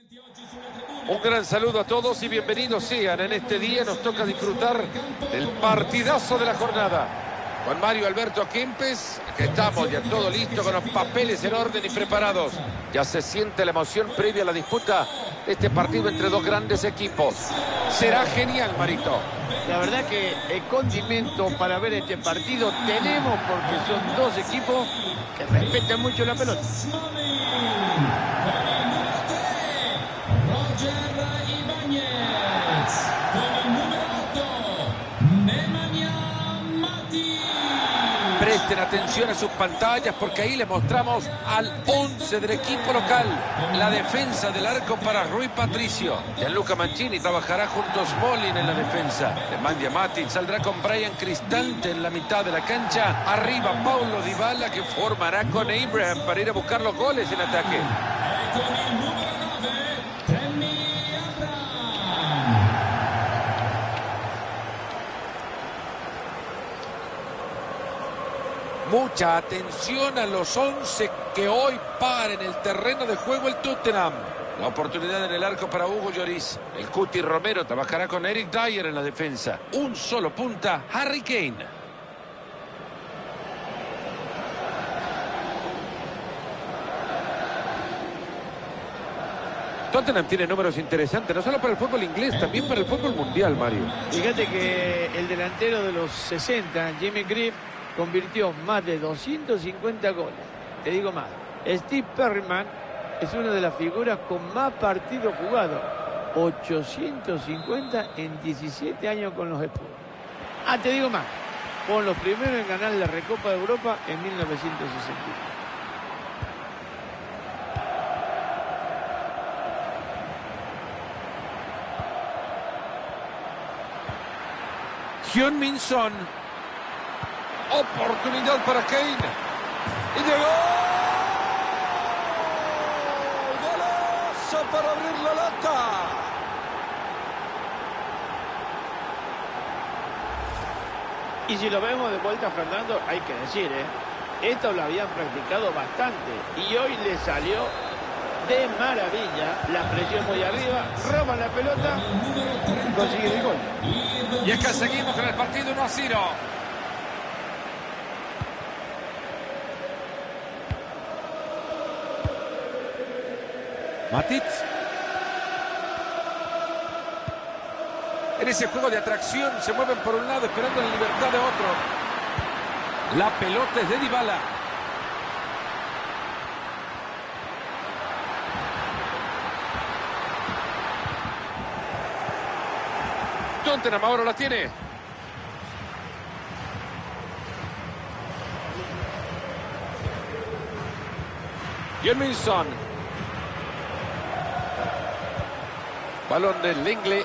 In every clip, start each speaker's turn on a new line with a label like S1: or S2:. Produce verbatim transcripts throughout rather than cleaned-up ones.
S1: Un gran saludo a todos y bienvenidos sean. En este día nos toca disfrutar del partidazo de la jornada. Juan Mario Alberto Kempes, aquí estamos ya todo listo con los papeles en orden y preparados. Ya se siente la emoción previa a la disputa de este partido entre dos grandes equipos. Será genial, Marito.
S2: La verdad que el condimento para ver este partido tenemos, porque son dos equipos que respetan mucho la pelota.
S1: Presten atención a sus pantallas porque ahí le mostramos al once del equipo local. La defensa del arco para Rui Patricio. Gianluca Mancini trabajará junto a Smalling en la defensa. Nemanja Matic saldrá con Brian Cristante en la mitad de la cancha. Arriba Paulo Dybala, que formará con Abraham para ir a buscar los goles en ataque. Mucha atención a los once que hoy para en el terreno de juego el Tottenham. La oportunidad en el arco para Hugo Lloris. El Cuti Romero trabajará con Eric Dyer en la defensa. Un solo punta, Harry Kane. Tottenham tiene números interesantes, no solo para el fútbol inglés, también para el fútbol mundial, Mario.
S2: Fíjate que el delantero de los sesenta, Jimmy Greaves, convirtió más de doscientos cincuenta goles. Te digo más, Steve Perryman es una de las figuras con más partidos jugados. ochocientos cincuenta en diecisiete años con los Spurs. Ah, te digo más, fueron los primeros en ganar la Recopa de Europa en mil novecientos sesenta.
S1: Heung-min Son. Oportunidad para Kane. Y llegó. Golazo para abrir la lata.
S2: Y si lo vemos de vuelta, Fernando, hay que decir, ¿eh? Esto lo habían practicado bastante y hoy le salió de maravilla. La presión muy arriba, roban la pelota y consiguen el gol.
S1: Y es que seguimos con el partido uno a cero. Matic. En ese juego de atracción se mueven por un lado esperando la libertad de otro. La pelota es de Dybala. Tottenham ahora la tiene. Heung-min Son. Balón del Lenglet.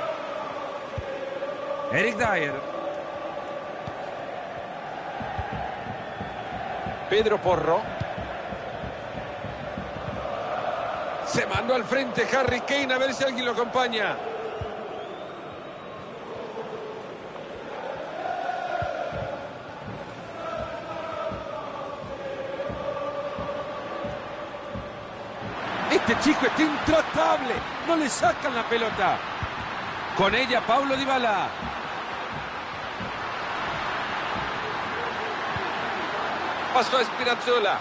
S1: Eric Dyer. Pedro Porro. Se mandó al frente Harry Kane, a ver si alguien lo acompaña. Este chico está intratable. No le sacan la pelota. Con ella Paulo Dybala. Pasó a Spinazzola.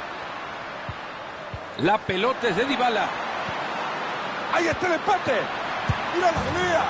S1: La pelota es de Dybala. Ahí está el empate. Mira la volea.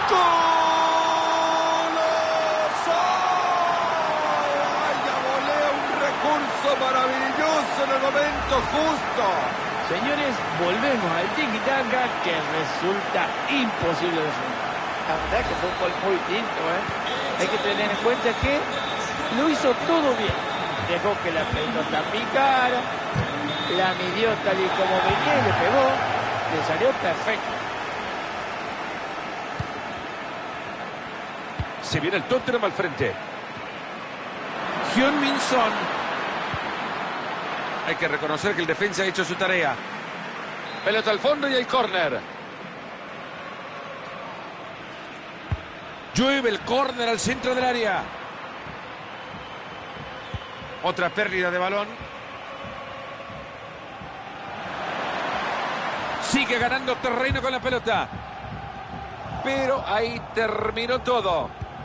S1: ¡Golazo! ¡Vaya volea! Un recurso maravilloso en el momento justo.
S2: Señores, volvemos al tiki-taka, que resulta imposible de frenar. La verdad que fue un gol muy lindo, ¿eh? Hay que tener en cuenta que lo hizo todo bien. Dejó que la pelota picara, la midió tal y como venía y le pegó. Le salió perfecto.
S1: Se viene el Tottenham al frente. Heung-min Son. Hay que reconocer que el defensa ha hecho su tarea. Pelota al fondo y hay córner. Llueve el córner al centro del área. Otra pérdida de balón. Sigue Sigue ganando terreno con la pelota. Pero ahí terminó todo.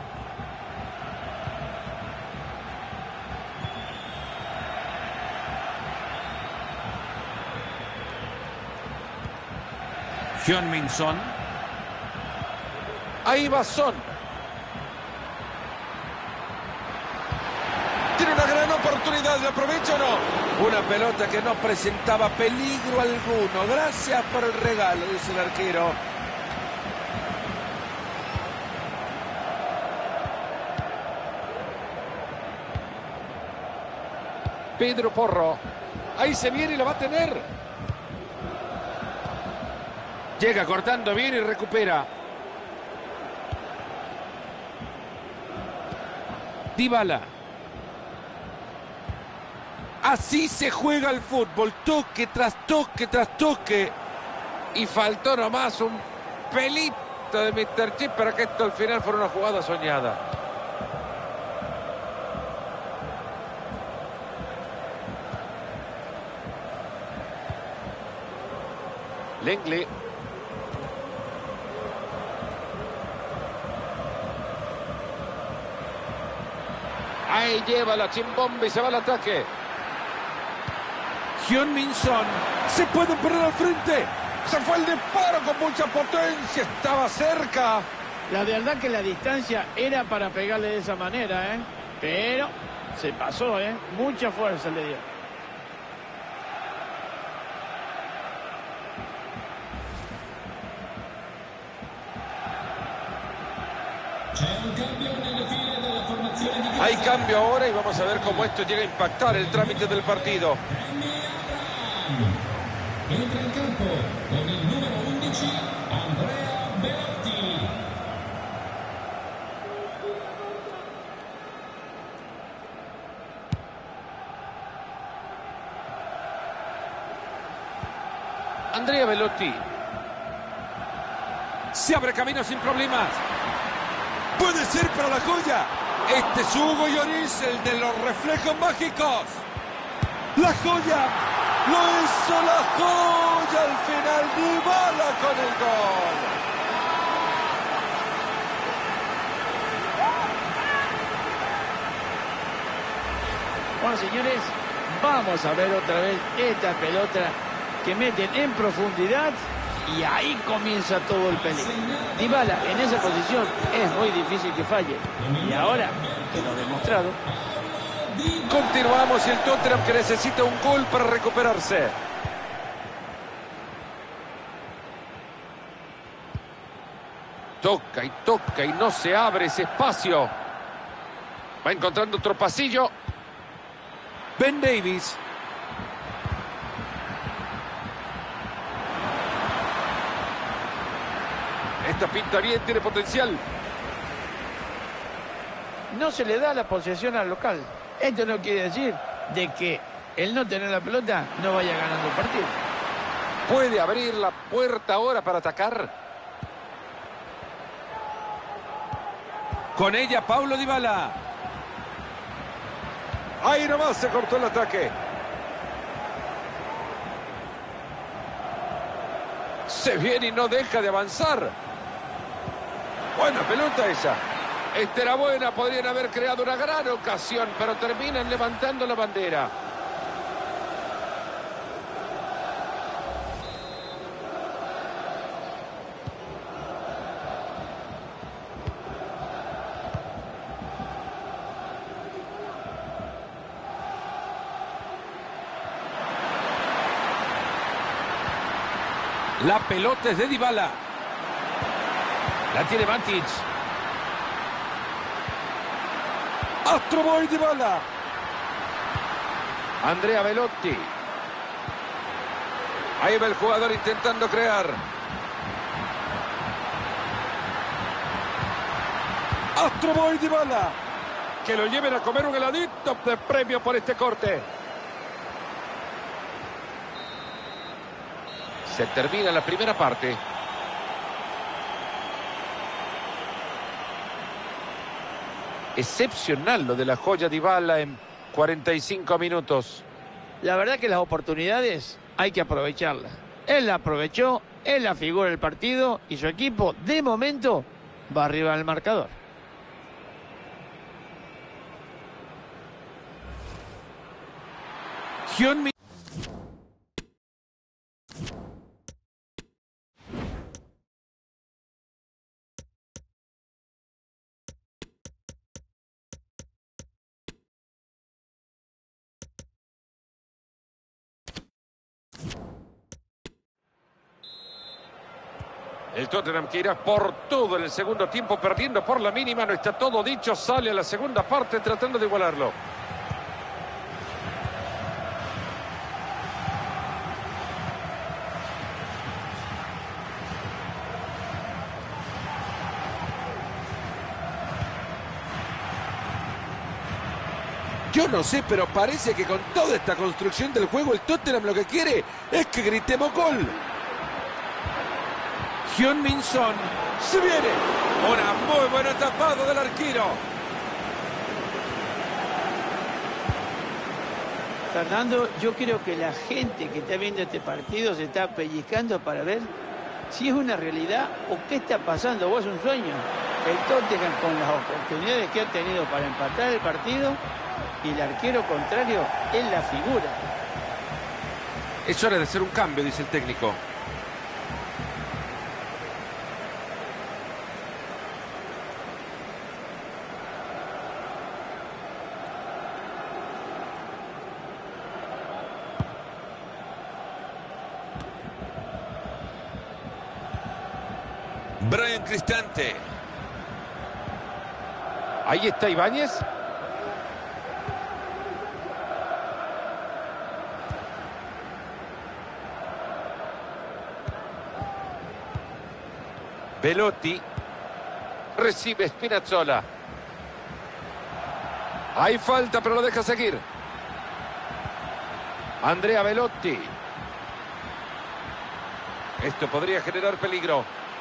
S1: Heung-min Son. Ahí va Son. Tiene una gran oportunidad, ¿la aprovecha o no? Una pelota que no presentaba peligro alguno. Gracias por el regalo, dice el arquero. Pedro Porro. Ahí se viene y lo va a tener. Llega cortando bien y recupera. Dybala. Así se juega el fútbol. Toque tras toque tras toque. Y faltó nomás un pelito de míster Chip para que esto al final fuera una jugada soñada. Lenglet. Ahí lleva la chimbomba y se va al ataque. Heung-min Son. Se pueden poner al frente. Se fue el disparo con mucha potencia. Estaba cerca.
S2: La verdad que la distancia era para pegarle de esa manera, ¿eh? Pero se pasó, ¿eh? Mucha fuerza le dio.
S1: Hay cambio ahora y vamos a ver cómo esto llega a impactar el trámite del partido.
S3: Entra in campo con il numero undici, Andrea Belotti.
S1: Andrea Belotti. Se abre camino sin problemas. Puede ser para la joya. Este es Hugo Lloris, el de los reflejos mágicos. La joya. Lo hizo la joya al final. Dybala con el gol.
S2: Bueno, señores, vamos a ver otra vez esta pelota que meten en profundidad y ahí comienza todo el peligro. Dybala en esa posición es muy difícil que falle. Y ahora que lo ha demostrado.
S1: Continuamos y el Tottenham que necesita un gol para recuperarse. Toca y toca y no se abre ese espacio. Va encontrando otro pasillo. Ben Davies. Esta pinta bien, tiene potencial.
S2: No se le da la posesión al local. Esto no quiere decir de que el no tener la pelota no vaya ganando el partido.
S1: Puede abrir la puerta ahora para atacar. Con ella Paulo Dybala. Ahí nomás se cortó el ataque. Se viene y no deja de avanzar. Buena pelota esa. Esta era buena, podrían haber creado una gran ocasión, pero terminan levantando la bandera. La pelota es de Dybala. La tiene Matic. Astroboy Dybala. Andrea Belotti. Ahí va el jugador intentando crear. Astroboy Dybala. Que lo lleven a comer un heladito de premio por este corte. Se termina la primera parte. Excepcional lo de la joya Dybala en cuarenta y cinco minutos.
S2: La verdad que las oportunidades hay que aprovecharlas. Él la aprovechó, él la figura del partido y su equipo, de momento, va arriba del marcador.
S1: Hyun-min. El Tottenham que irá por todo en el segundo tiempo, perdiendo por la mínima. No está todo dicho, sale a la segunda parte tratando de igualarlo. Yo no sé, pero parece que con toda esta construcción del juego, el Tottenham lo que quiere es que gritemos gol. Hyun-min Son, se viene. Una muy buena tapada del arquero.
S2: Fernando, yo creo que la gente que está viendo este partido se está pellizcando para ver si es una realidad o qué está pasando. ¿O es un sueño? El Tottenham, con las oportunidades que ha tenido para empatar el partido, y el arquero contrario es la figura.
S1: Es hora de hacer un cambio, dice el técnico. Brian Cristante. Ahí está Ibáñez. Belotti. Recibe Spinazzola. Hay falta, pero lo deja seguir. Andrea Belotti. Esto podría generar peligro.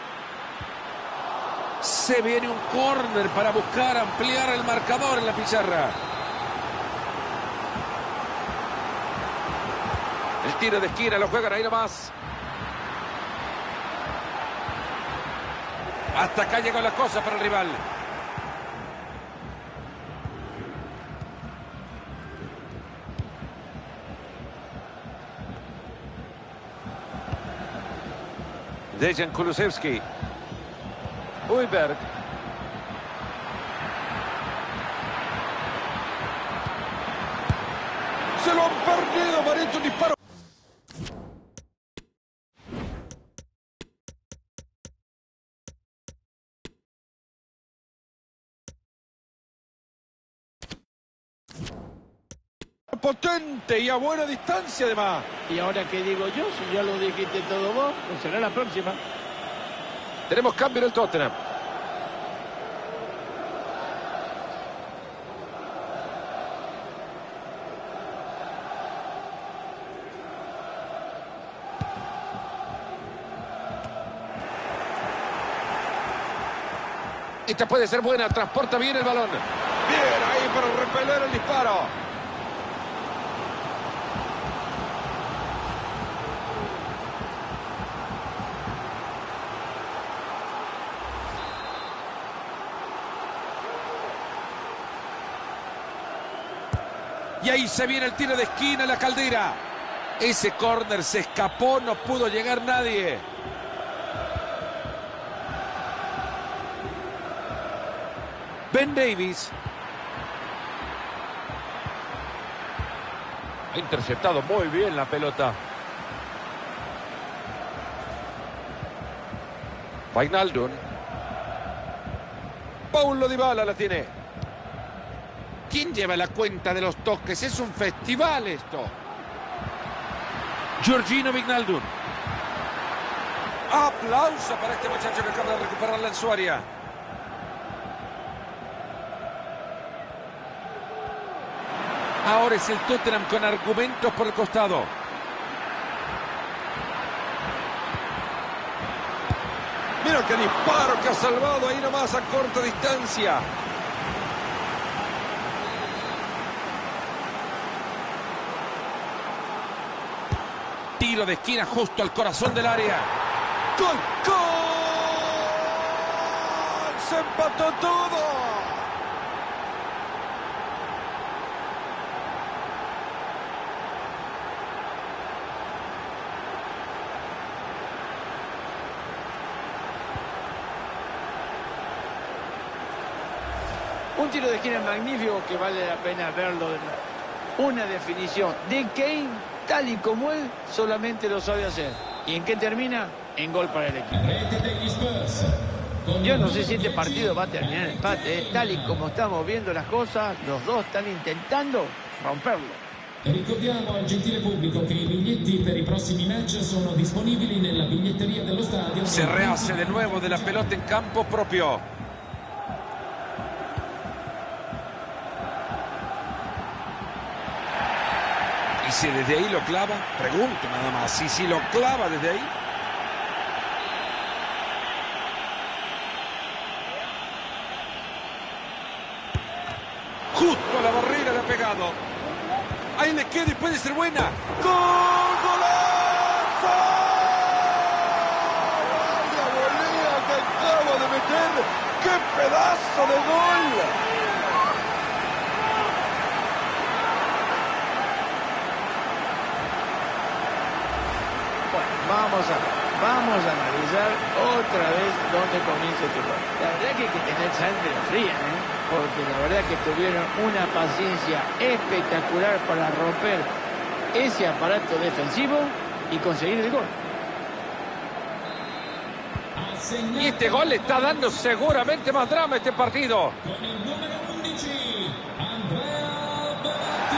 S1: Se viene un córner para buscar ampliar el marcador en la pizarra. El tiro de esquina lo juegan ahí nomás. Hasta acá llegó la cosa para el rival. Dejan Kulusevski. Højbjerg. Se lo han perdido, Marito, un disparo. Potente y a buena distancia además.
S2: ¿Y ahora qué digo yo? Si ya lo dijiste todo vos, pues será la próxima.
S1: Tenemos cambio en el Tottenham. Esta puede ser buena, transporta bien el balón. Bien ahí para repeler el disparo. Y ahí se viene el tiro de esquina, la Caldera. Ese córner se escapó, no pudo llegar nadie. Ben Davies. Ha interceptado muy bien la pelota. Wijnaldum. Paulo Dybala la tiene. ¿Quién lleva la cuenta de los toques? Es un festival esto. Georginio Wijnaldum. Aplauso para este muchacho que acaba de recuperarla en su área. Ahora es el Tottenham con argumentos por el costado. Mira qué disparo que ha salvado ahí nomás a corta distancia. Tiro de esquina justo al corazón del área.
S4: ¡Gol! ¡Gol! ¡Se empató todo!
S2: Un tiro de esquina magnífico que vale la pena verlo de nuevo. Una definición de Kane, tal y como él solamente lo sabe hacer. ¿Y en qué termina? En gol para el equipo. Yo no sé si este partido va a terminar en empate, ¿eh? Tal y como estamos viendo las cosas, los dos están intentando romperlo.
S3: Ricordiamo al gentile pubblico che i biglietti per i prossimi match sono disponibili nella biglietteria dello stadio.
S1: Se rehace de nuevo de la pelota en campo propio. Y si desde ahí lo clava, pregunto nada más, ¿y si lo clava desde ahí? Justo a la barrera le ha pegado. Ahí le queda y puede ser buena.
S4: ¡Gol! ¡Golazo! ¡La volea que acaba de meter! ¡Qué pedazo de gol!
S2: Vamos a, vamos a analizar otra vez dónde comienza este gol. La verdad que hay que tener sangre fría, ¿eh? Porque la verdad que tuvieron una paciencia espectacular para romper ese aparato defensivo y conseguir el gol.
S1: Y este gol le está dando seguramente más drama a este partido.
S3: Con il numero undici, Andrea Belotti.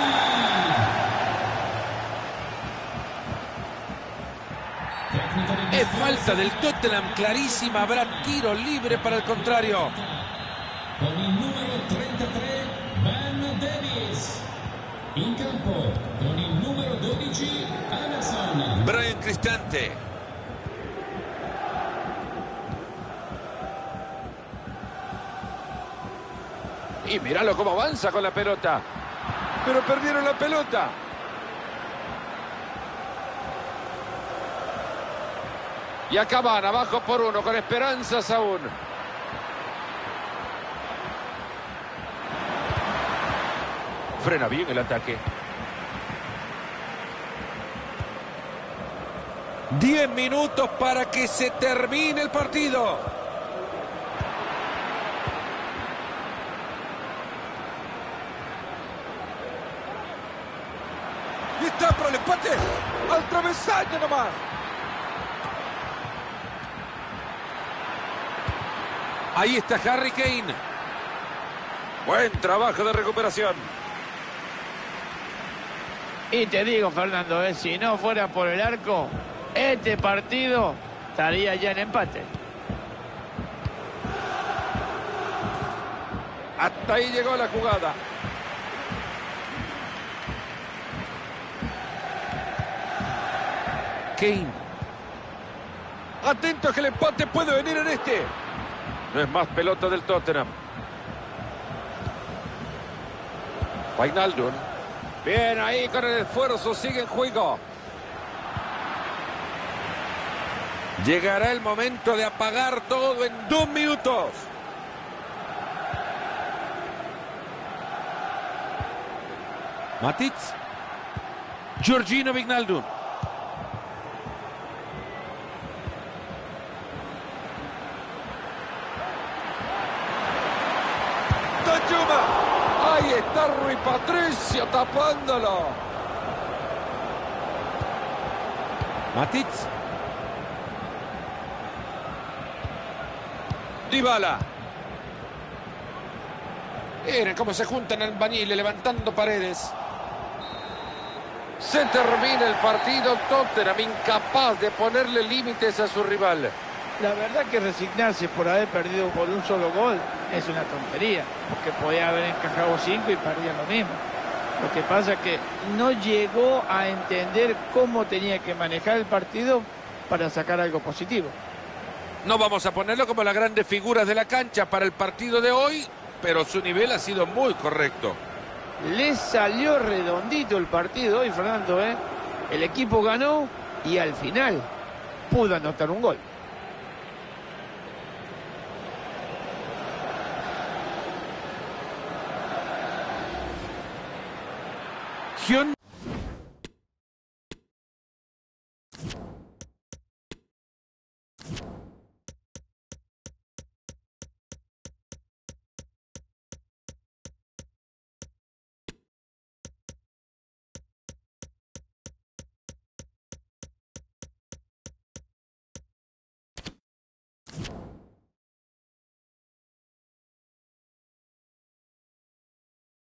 S1: Es falta del Tottenham clarísima, habrá tiro libre para el contrario.
S3: Con il numero trentatré, Ben Davies. In campo, con il numero dodici, Anderson.
S1: Brian Cristante. Y míralo cómo avanza con la pelota. Pero perdieron la pelota. Y acaban abajo por uno con esperanzas aún. Frena bien el ataque. Diez minutos para que se termine el partido.
S4: Y está para el empate. Al travesaño nomás.
S1: Ahí está Harry Kane. Buen trabajo de recuperación.
S2: Y te digo, Fernando, ¿eh? Si no fuera por el arco, este partido estaría ya en empate.
S1: Hasta ahí llegó la jugada. Kane. Atento que el empate puede venir en este. No es más pelota del Tottenham. Wijnaldum. Bien ahí con el esfuerzo, sigue en juego. Llegará el momento de apagar todo en dos minutos. Matic. Georginio Wijnaldum.
S4: ¡Danjuma!
S1: Ahí está Rui Patricio tapándolo. Matic. Dybala. Miren cómo se juntan albañiles levantando paredes. Se termina el partido. Tottenham incapaz de ponerle límites a su rival.
S2: La verdad que resignarse por haber perdido por un solo gol es una tontería, porque podía haber encajado cinco y perdía lo mismo. Lo que pasa es que no llegó a entender cómo tenía que manejar el partido para sacar algo positivo.
S1: No vamos a ponerlo como las grandes figuras de la cancha para el partido de hoy, pero su nivel ha sido muy correcto.
S2: Le salió redondito el partido hoy, Fernando, ¿eh? El equipo ganó y al final pudo anotar un gol.
S1: Hyun